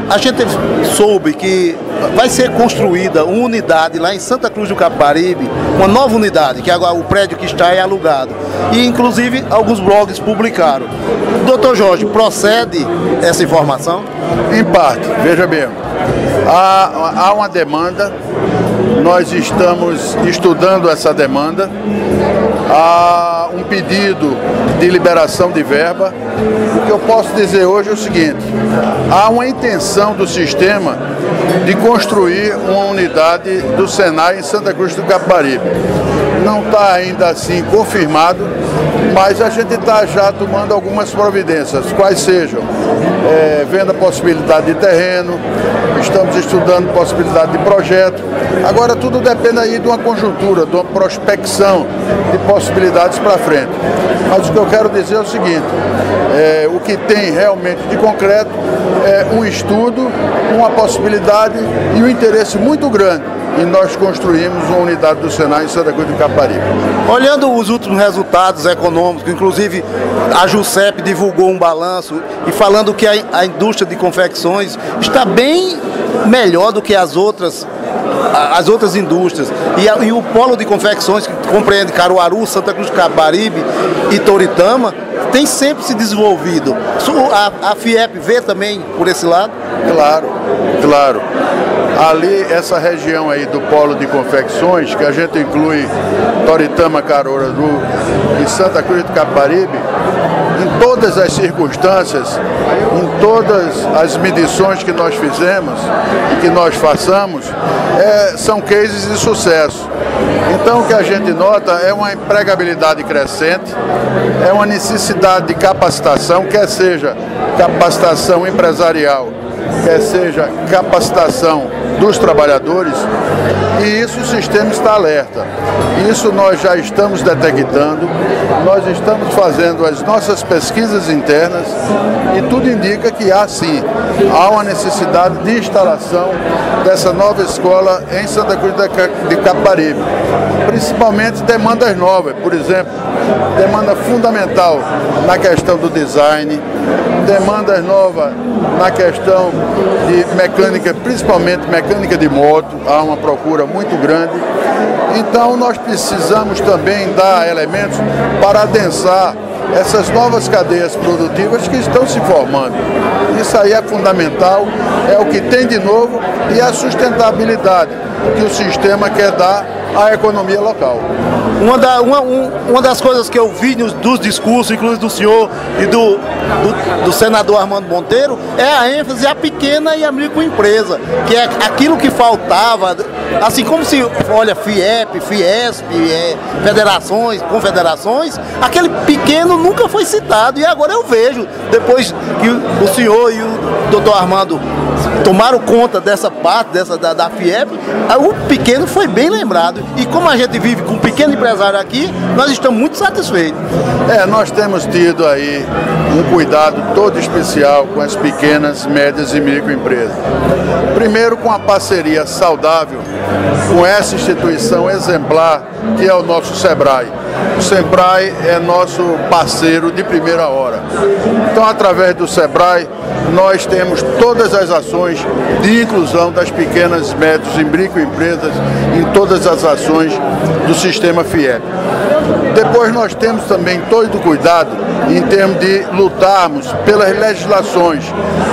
a gente soube que vai ser construída uma unidade lá em Santa Cruz do Capibaribe, uma nova unidade, que agora o prédio que está é alugado. E inclusive alguns blogs publicaram. Doutor Jorge, procede essa informação? Em parte, veja bem, há uma demanda, nós estamos estudando essa demanda, há um pedido de liberação de verba. O que eu posso dizer hoje é o seguinte: há uma intenção do sistema de construir uma unidade do Senai em Santa Cruz do Capibaribe. Não está ainda assim confirmado, mas a gente está já tomando algumas providências, quais sejam vendo a possibilidade de terreno, estamos estudando possibilidade de projeto. Agora tudo depende aí de uma conjuntura, de uma prospecção de possibilidades para frente. Mas o que eu quero dizer é o seguinte: o que tem realmente de concreto é um estudo, uma possibilidade e um interesse muito grande em nós construímos uma unidade do Senai em Santa Cruz do Capibaribe. Olhando os últimos resultados econômicos, inclusive a JUSEP divulgou um balanço e falando que a indústria de confecções está bem melhor do que as outras indústrias. E o polo de confecções, que compreende Caruaru, Santa Cruz do Capibaribe e Toritama, tem sempre se desenvolvido. A FIEP vê também por esse lado? Claro, claro. Ali, essa região aí do polo de confecções, que a gente inclui Toritama, Caruaru e Santa Cruz do Capibaribe, em todas as circunstâncias, em todas as medições que nós fizemos e que nós façamos, são cases de sucesso. Então o que a gente nota é uma empregabilidade crescente, é uma necessidade de capacitação, quer seja capacitação empresarial, quer seja capacitação dos trabalhadores, e isso o sistema está alerta. Isso nós já estamos detectando, nós estamos fazendo as nossas pesquisas internas e tudo indica que há sim, há uma necessidade de instalação dessa nova escola em Santa Cruz de Capibaribe. Principalmente demandas novas, por exemplo, demanda fundamental na questão do design, demandas novas na questão de mecânica, principalmente mecânica de moto, há uma procura muito grande. Então nós precisamos também dar elementos para adensar essas novas cadeias produtivas que estão se formando. Isso aí é fundamental, é o que tem de novo e a sustentabilidade que o sistema quer dar à economia local. Uma das coisas que eu vi dos discursos, inclusive do senhor e do senador Armando Monteiro, é a ênfase à pequena e à microempresa, que é aquilo que faltava, assim como se olha FIEP, FIESP, federações, confederações, aquele pequeno nunca foi citado, e agora eu vejo, depois que o senhor e o doutor Armando tomaram conta dessa parte da FIEP, o pequeno foi bem lembrado. E como a gente vive com um pequeno empresário aqui, nós estamos muito satisfeitos. Nós temos tido aí um cuidado todo especial com as pequenas, médias e microempresas. Primeiro, com a parceria saudável com essa instituição exemplar que é o nosso SEBRAE. O SEBRAE é nosso parceiro de primeira hora. Então, através do SEBRAE, nós temos todas as ações de inclusão das pequenas, médias e microempresas em todas as ações do sistema FIEP. Depois nós temos também todo o cuidado em termos de lutarmos pelas legislações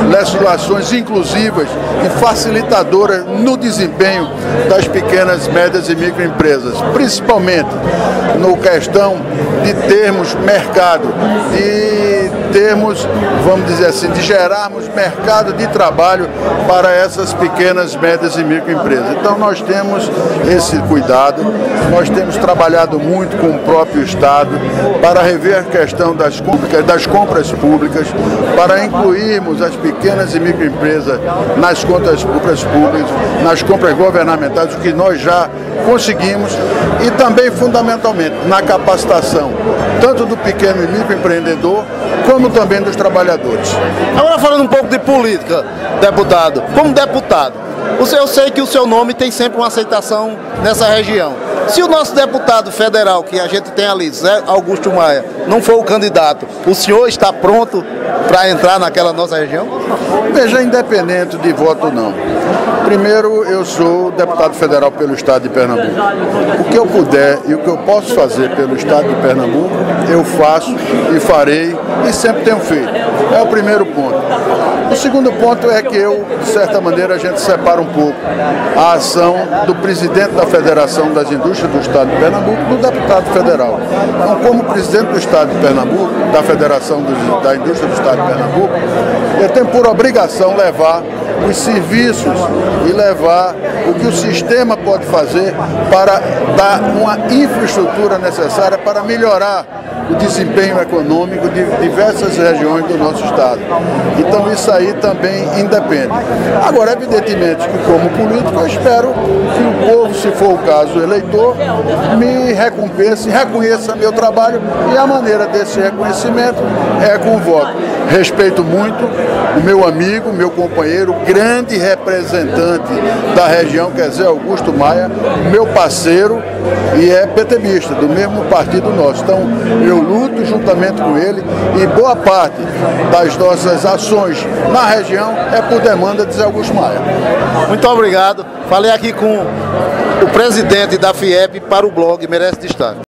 inclusivas e facilitadoras no desempenho das pequenas, médias e microempresas, principalmente no questão de termos mercado, de termos, vamos dizer assim, de gerarmos mercado de trabalho para essas pequenas, médias e microempresas. Então nós temos esse cuidado, nós temos trabalhado muito com o próprio Estado para rever a questão das compras públicas, para incluirmos as pequenas e microempresas nas compras públicas, nas compras governamentais, o que nós já conseguimos, e também fundamentalmente na capacitação, tanto do pequeno e microempreendedor, como também dos trabalhadores. Agora falando um pouco de política, deputado, como deputado, eu sei que o seu nome tem sempre uma aceitação nessa região. Se o nosso deputado federal, que a gente tem ali, Zé Augusto Maia, não for o candidato, o senhor está pronto para entrar naquela nossa região? Veja, independente de voto não. Primeiro, eu sou deputado federal pelo estado de Pernambuco. O que eu puder e o que eu posso fazer pelo estado de Pernambuco, eu faço e farei e sempre tenho feito. É o primeiro ponto. O segundo ponto é que eu, de certa maneira, a gente separa um pouco a ação do presidente da Federação das Indústrias do estado de Pernambuco do deputado federal. Então, como presidente do estado de Pernambuco, da Federação da Indústria do estado de Pernambuco, eu tenho por obrigação levar os serviços e levar o que o sistema pode fazer para dar uma infraestrutura necessária para melhorar o desempenho econômico de diversas regiões do nosso estado. Então isso aí também independe. Agora, evidentemente que como político eu espero que o povo, se for o caso o eleitor, me recompense, reconheça meu trabalho e a maneira desse reconhecimento é com o voto. Respeito muito o meu amigo, meu companheiro, grande representante da região, que é Zé Augusto Maia, meu parceiro e é PTBista, do mesmo partido nosso. Então eu luto juntamente com ele e boa parte das nossas ações na região é por demanda de Zé Augusto Maia. Muito obrigado. Falei aqui com o presidente da FIEP para o blog Merece Destaque.